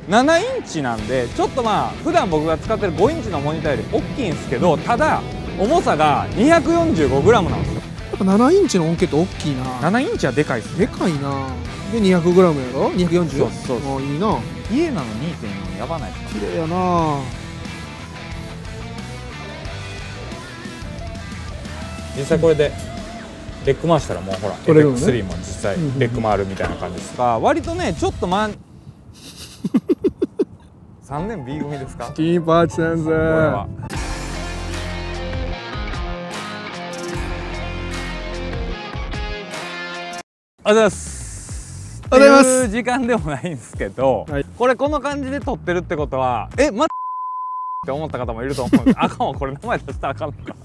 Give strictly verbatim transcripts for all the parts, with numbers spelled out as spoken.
ななインチなんでちょっとまあ普段僕が使ってるごインチのモニターより大きいんですけど、ただ重さが にひゃくよんじゅうごグラム なんですよ。 やっぱななインチの音形って大きいな。 ななインチはでかいっす。 でかいな。で にひゃくグラム やろ ?にひゃくよんじゅう？ そうそうそう。 あ、いいな。 家なの にてんよん やばないですか。 綺麗やな。 実際これでレック回したらもうほら エフエックススリー も実際レック回るみたいな感じですが、割とねちょっとまんさんねん B 組ですか。 金八先生。これはありがとうございます。 ありがとうございます。 っていう時間でもないんですけど、はい、これこの感じで撮ってるってことはえまって思った方もいると思うんですあかんわ、これ名前出したらあかんのか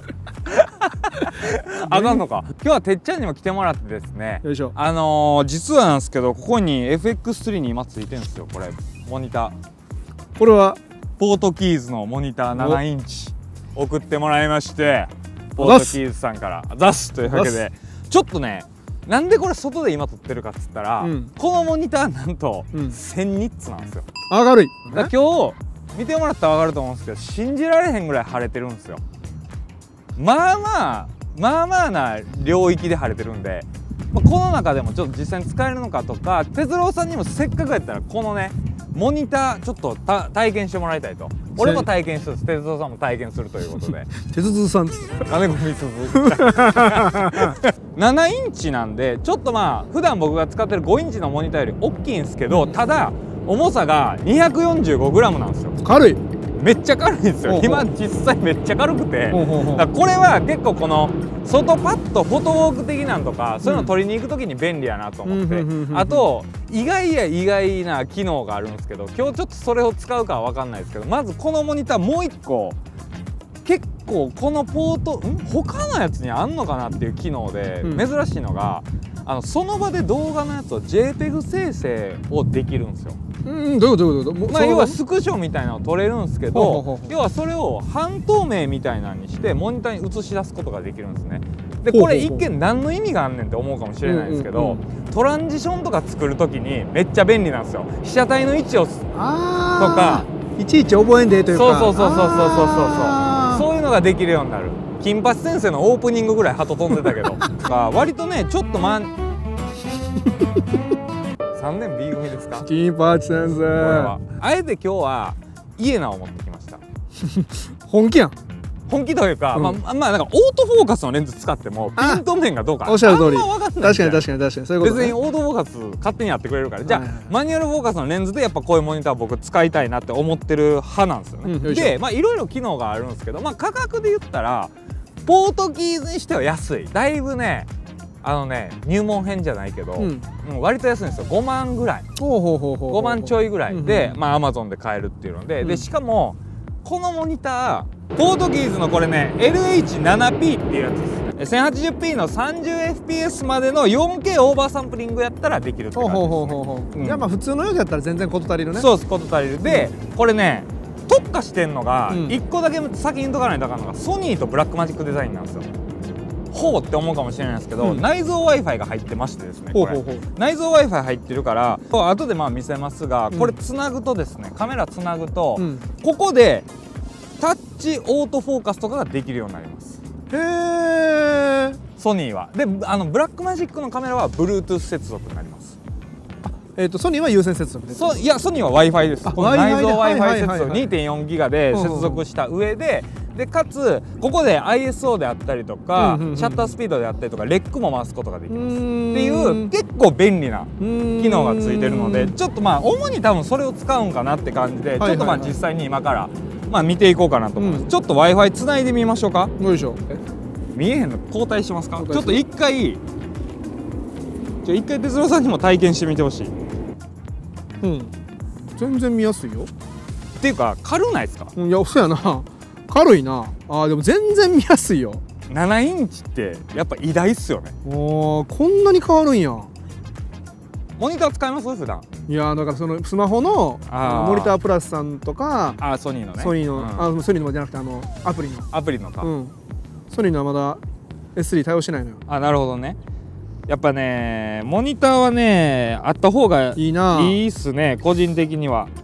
あかんのか。今日はてっちゃんにも来てもらってですね、 よいしょ。 あのー、実はなんですけどここに エフエックススリー に今ついてるんですよ。これモニター、 これはポートキーズのモニターななインチ送ってもらいまして、ポートキーズさんから出すというわけで、ちょっとねなんでこれ外で今撮ってるかっつったら、うん、このモニターなんとせんニッツなんですよ。 明るい。 だから今日見てもらったら分かると思うんですけど、信じられへんぐらい晴れてるんですよ。まあまあまあまあな領域で晴れてるんで、まあ、この中でもちょっと実際に使えるのかとか、哲郎さんにもせっかくやったらこのねモニターちょっと体験してもらいたいと。俺も体験する、哲郎さんも体験するということで哲郎さん金子みすずななインチなんでちょっとまあ普段僕が使ってるごインチのモニターより大きいんですけど、ただ重さが にひゃくよんじゅうごグラム なんですよ。 軽い。 めっちゃ軽いんですよ。今実際めっちゃ軽くて、だこれは結構この外パッとフォトウォーク的なんとかそういうの取りに行く時に便利やなと思って、あと意外や意外な機能があるんですけど、今日ちょっとそれを使うかは分かんないですけど、まずこのモニターもういっこ結構このポートん他のやつにあんのかなっていう機能で珍しいのが、あのその場で動画のやつを ジェイペグ 生成をできるんですよ。 うん、どういうことどういうこと。 まあ要はスクショみたいなのを撮れるんですけど、要はそれを半透明みたいなのにしてモニターに映し出すことができるんですね。でこれ一見何の意味があんねんって思うかもしれないんですけど、トランジションとか作る時にめっちゃ便利なんですよ。被写体の位置をとかいちいち覚えんでというか、 そうそうそうそうそうそうそうそういうのができるようになる。金八先生のオープニングぐらい鳩飛んでたけど割とねちょっとまんさんねん B 組ですか。 金八先生。これはあえて今日はイエナを持ってきました本気やん。 本気というか、うん、まあまあなんかオートフォーカスのレンズ使ってもピント面がどうかおっしゃる通り。 あんま分かんない。 確かに確かに確かにそういうこと、ね、 別にオートフォーカス勝手にやってくれるから、じゃあ、はいはい、マニュアルフォーカスのレンズでやっぱこういうモニター僕使いたいなって思ってる派なんですよね。うん、でまあいろいろ機能があるんですけど、まあ価格で言ったらポートキーズにしては安い。だいぶねあのね入門編じゃないけど、うん、割と安いんですよ。ごまんぐらい、ごまんちょいぐらいでまあアマゾンで買えるっていうので、うん、でしかもこのモニターポートキーズのこれね エルエイチセブンピー っていうやつです。 せんはちじゅうピー の さんじゅうエフピーエス までの よんケー オーバーサンプリングやったらできるって感じですね。 じゃあまあ普通のやつやったら全然事足りるね。 そうです、事足りる。でこれね特化してんのがいっこだけ先に言っとかないとあかんのがソニーとブラックマジックデザインなんですよ。ほうって思うかもしれないですけど、うん、内蔵 Wi-Fi が入ってましてですね、これ内蔵 Wi-Fi 入ってるから後でまあ見せますが、これつなぐとですね、カメラつなぐと、うん、ここでタッチオートフォーカスとかができるようになります。 へえ。 ソニーはであのブラックマジックのカメラは Bluetooth 接続になります。 えー、とソニーは有線接続です。 そいやソニーは Wi-Fi です。この内蔵 Wi-Fi 接続 にてんよんギガ で接続した上で、でかつここで アイエスオー であったりとかシャッタースピードであったりとかレックも回すことができますっていう結構便利な機能がついてるので、ちょっとまあ主に多分それを使うんかなって感じで、ちょっとまあ実際に今からまあ見ていこうかなと思います。うん、ちょっと Wi-Fi つないでみましょうか。 よいしょ。 見えへんの交代しますか。ちょっと一回じゃ一回哲郎さんにも体験してみてほしい。 うん、全然見やすいよ。 っていうか軽ないですか。 うん、いやそうやな、軽いな。あーでも全然見やすいよ。 ななインチってやっぱ偉大っすよね。 おーこんなに変わるんや。 モニター使います普段。 いやだからそのスマホのモニタープラスさんとか、 あソニーのね、 ソニーの、うん、あソニーのじゃなくてあのアプリのアプリのか、うん、 ソニーのはまだ エススリー 対応してないのよ。 あなるほどね。やっぱねモニターはねあった方がいいないいっすね個人的には。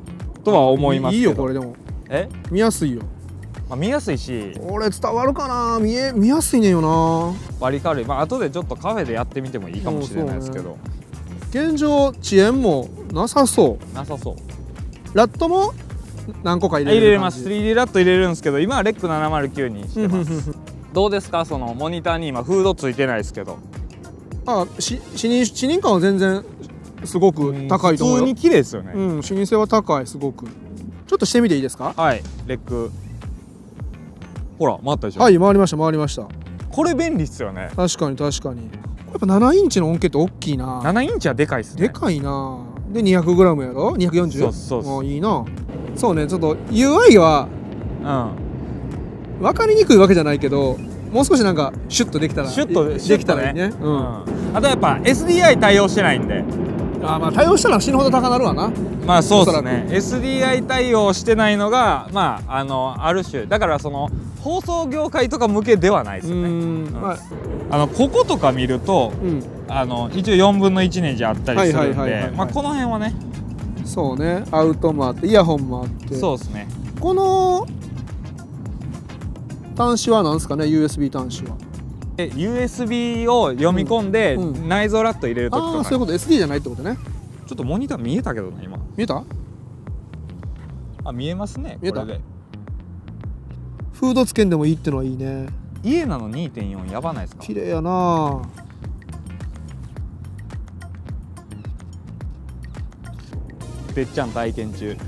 とは思いますけど。 いいよこれでもえ見やすいよ、 まあ、見やすいしこれ伝わるかな、見え見やすいねんよな。 割り軽い、まあ後でちょっとカフェでやってみてもいいかもしれないですけど、 現状遅延もなさそう。 なさそう。 ラットも何個か入れ入れれます。 れる感じ。 スリーディー ラット入れるんですけど、今はレックななまるきゅうにしてますどうですか、そのモニターに今フードついてないですけど。 あ、し視認視認感は全然すごく高いと思うよ。 普通に綺麗ですよね。 うん、視認性は高い、すごく。ちょっとしてみていいですか。 はい、レックほら回ったでしょ。 はい、回りました回りました。 これ便利っすよね。 確かに確かに。やっぱななインチの音源って大きいな。 ななインチはでかいっすね。 でかいな。で にひゃくグラム やろ ?にひゃくよんじゅう？ そうそうそう。 あ、いいな。そうね、ちょっと ユーアイ はうん分かりにくいわけじゃないけど、もう少しなんかシュッとできたらシュッとできたらいいね。 うん、あとやっぱ エスディーアイ 対応してないんで。 あ、まあ対応したら死ぬほど高なるわな。 まあそうですね。 エスディーアイ 対応してないのがまああのある種だからその放送業界とか向けではないですよね。うん、まあ、あのこことか見ると、うん、あの一応よんぶんのいちネジあったりするんで、まあこの辺はね。 そうね、アウトもあってイヤホンもあって。そうですね。この端子は何ですかね、 ユーエスビー 端子は。 え ユーエスビー を読み込んで、うんうん、内蔵ラット入れるときとか。 ああ、そういうこと。 エスディー じゃないってことね。 ちょっとモニター見えたけどね今。 見えた？ あ、見えますね。 見えた。 これでフードつけんでもいいってのはいいね。 家なの にてんよん やばないですか。 綺麗やな。 てっちゃん体験中。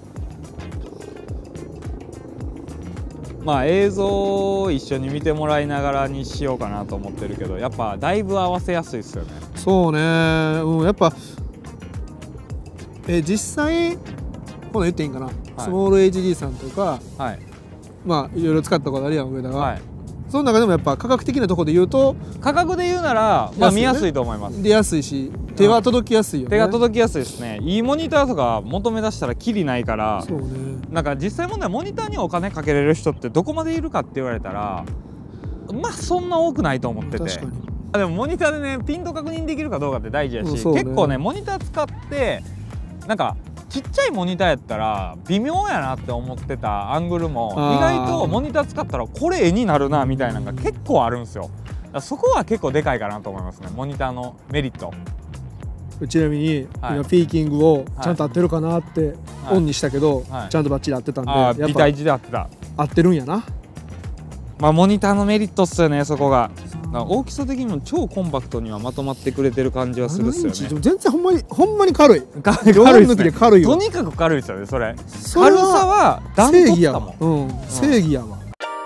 まあ映像を一緒に見てもらいながらにしようかなと思ってるけど、やっぱだいぶ合わせやすいですよね。 そうね、うん、やっぱえ実際この言っていいんかな、はい、スモール エイチディー さんとか、はい、まあいろいろ使ったことあるやん上田は、はい、その中でもやっぱ価格的なところで言うと、 価格で言うなら、まあ、見やすいと思います。 で安いし手は届きやすいよね。 手が届きやすいですね。いいモニターとか求め出したらキリないから。 そうね、 なんか実際問題モニターにお金かけれる人ってどこまでいるかって言われたらまあそんな多くないと思ってて。確かに。でもモニターでねピント確認できるかどうかって大事やし、うんね、結構ねモニター使ってなんかちっちゃいモニターやったら微妙やなって思ってたアングルも意外とモニター使ったらこれ絵になるなみたいなのが結構あるんですよ。だからそこは結構でかいかなと思いますね、モニターのメリット。 ちなみに、はい、今ピーキングをちゃんと合ってるかなってオンにしたけど、はいはい、ちゃんとバッチリ合ってたんで、 あー、ビタいちで合ってた。 合ってるんやな。 まあモニターのメリットっすよね、そこが。大きさ的にも超コンパクトにはまとまってくれてる感じはするっすよね。 全然ほんまにほんまに軽い。 軽いですね。軽いよ。とにかく軽いですよね、それ。軽さはダントツだもん。 うん、正義やわ。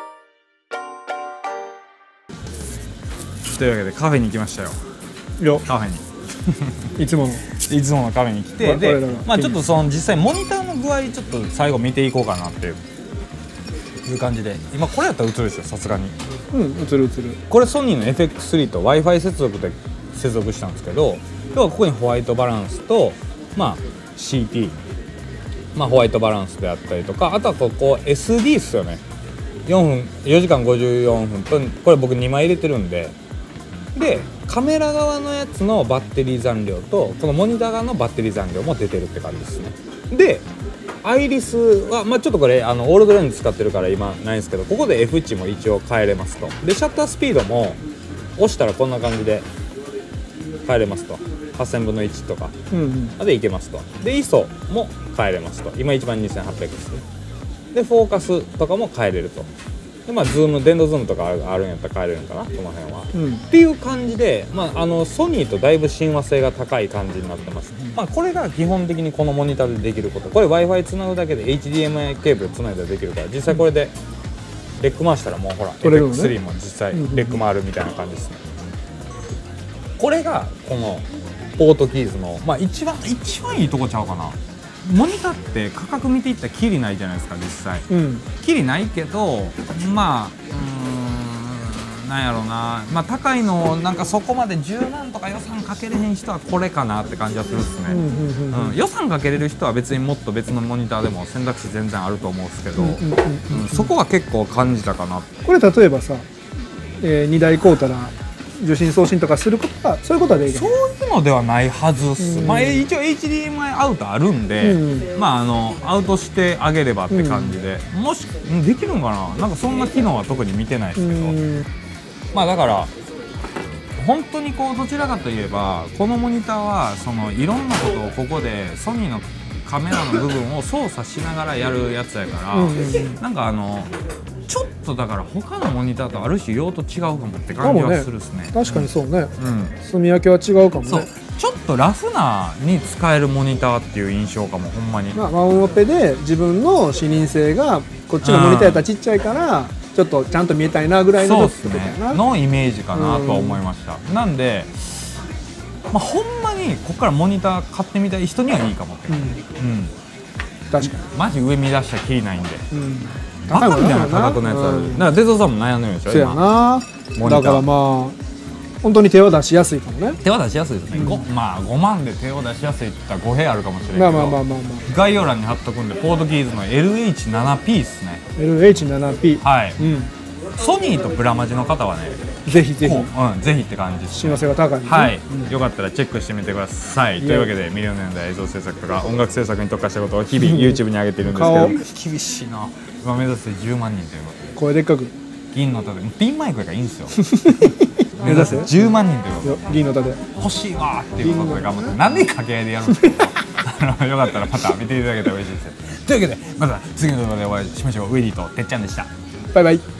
というわけでカフェに行きましたよ。 よ、 カフェに。 いつものいつものカフェに来て、で、まあちょっとその実際モニターの具合ちょっと最後見ていこうかなっていういう感じで、今これやったら映るですよ、さすがに。 うん、映る映る。 これソニーの エフエックススリー と Wi-Fi 接続で接続したんですけど、要はここにホワイトバランスと、まあ シーティー、まあホワイトバランスであったりとか、あとはここ エスディー っすよね。よんぷん、よじかんごじゅうよんぷん、これ僕にまい入れてるんで。でカメラ側のやつのバッテリー残量とこのモニター側のバッテリー残量も出てるって感じですね。でアイリスは、まあ、ちょっとこれあのオールドレンズ使ってるから今ないんですけど、ここで F 値も一応変えれますと。でシャッタースピードも押したらこんな感じで変えれますと、はっせんぶんのいちとか、うん、うん、でいけますと。で アイエスオ も変えれますと。今いちまんにせんはっぴゃくですね。でフォーカスとかも変えれると。でまあ、ズーム電動ズームとかあるんやったら変えれるのかな、この辺は、うん、っていう感じで、まあ、あのソニーとだいぶ親和性が高い感じになってます、うん、まあ、これが基本的にこのモニターでできること。これ Wi-Fi つなぐだけで エイチディーエムアイ ケーブルつないだらできるから、実際これでレック回したらもうほら エフエックススリー も実際レック回るみたいな感じですね、うん、これがこのポートキーズの、まあ、一番一番いいとこちゃうかな。モニターって価格見ていったらキリないじゃないですか実際、うん、キリないけどまあうーんなんやろうな、まあ高いのなんかそこまでじゅうまんとか予算かけれへん人はこれかなって感じはするっすね。予算かけれる人は別にもっと別のモニターでも選択肢全然あると思うんですけど、そこは結構感じたかな。 これ例えばさ、えー、にだい買うたら受信送信とかすることはそういうことはできる。 そういうのではないはずっす、まあ、一応 エイチディーエムアイ アウトあるんで、うん、まああのアウトしてあげればって感じで、うん、もしできるんかな、なんかそんな機能は特に見てないですけど、うん、まあだから本当にこうどちらかといえばこのモニターはそのいろんなことをここでソニーのカメラの部分を操作しながらやるやつやから、うん、なんかあのちょっとだから他のモニターとある種用途違うかもって感じはするっすね。 確かにそうね、うん、住み分けは違うかもね。そうちょっとラフなに使えるモニターっていう印象かもほんまに。 まあワンオペで自分の視認性がこっちのモニターやったらちっちゃいから、ちょっとちゃんと見えたいなぐらいのそうですねのイメージかなとは思いました。うん、なんで、まあ、ほんまにここからモニター買ってみたい人にはいいかもって、うんうん、 確かにマジ上見出したらきりないんで、うん、バカみたいな価格のやつある。だからデゾさんも悩んでるでしょ。 そうやな。だからまあ本当に手を出しやすいかもね。 手は出しやすいですね、うん、まあごまんで手を出しやすいって言ったら語弊あるかもしれないけど、 まあまあまあまあまあ概要欄に貼っとくんで、ポートキーズの エルエイチセブンピー っすね。 エルエイチセブンピーはい、うん、ソニーとプラマジの方はねぜひぜひ、 うん、ぜひって感じです、ね、 親和性が高い、ね、 はい、うん、よかったらチェックしてみてください。というわけでミリオン年代映像制作とか音楽制作に特化したことを日々 YouTube に上げているんですけど、厳しいな。今目指してじゅうまんにんということで声でっかく銀の盾ピンマイクがいいんですよ目指せじゅうまんにんということで銀の盾欲しいわっていうことで頑張って何で掛け合いでやるんですけどよかったらまた見ていただけたら嬉しいです。というわけでまた次の動画でお会いしましょう。ウィリーとてっちゃんでした。 バイバイ。